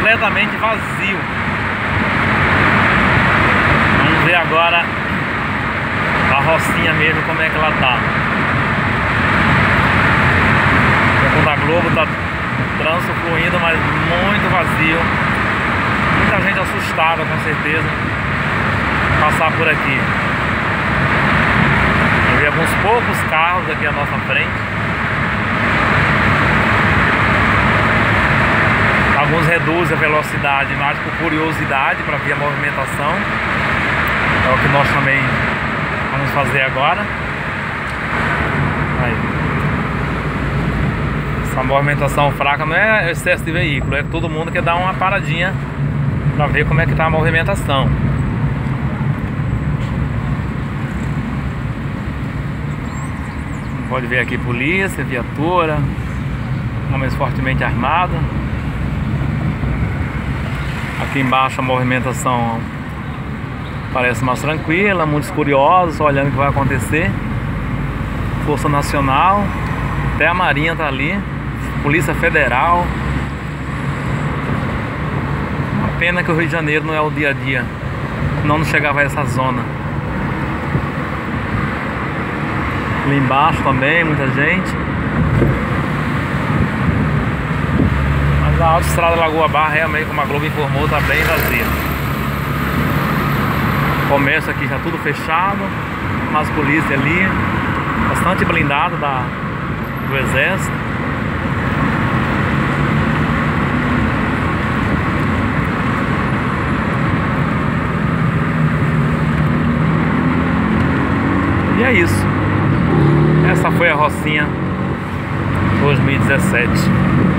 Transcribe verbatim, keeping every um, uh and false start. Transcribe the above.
completamente vazio. Vamos ver agora a rocinha mesmo, como é que ela tá. O da Globo tá trânsito fluindo, mas muito vazio. Muita gente assustada, com certeza, passar por aqui. Eu vi alguns poucos carros aqui à nossa frente. Alguns reduzem a velocidade mais por curiosidade, para ver a movimentação. É o que nós também vamos fazer agora. Aí. Essa movimentação fraca não é excesso de veículo, é que todo mundo quer dar uma paradinha para ver como é que tá a movimentação. Pode ver aqui polícia, viatura, homens fortemente armados. Aqui embaixo a movimentação parece mais tranquila, muitos curiosos olhando o que vai acontecer. Força Nacional, até a Marinha tá ali, Polícia Federal. Uma pena que o Rio de Janeiro não é o dia a dia, não chegava a essa zona. Ali embaixo também, muita gente. Mas a autoestrada Lagoa Barra, realmente, como a Globo informou, tá bem vazia. O comércio aqui já tudo fechado, mas polícia ali, bastante blindado da, do exército. E é isso. Essa foi a Rocinha dois mil e dezessete.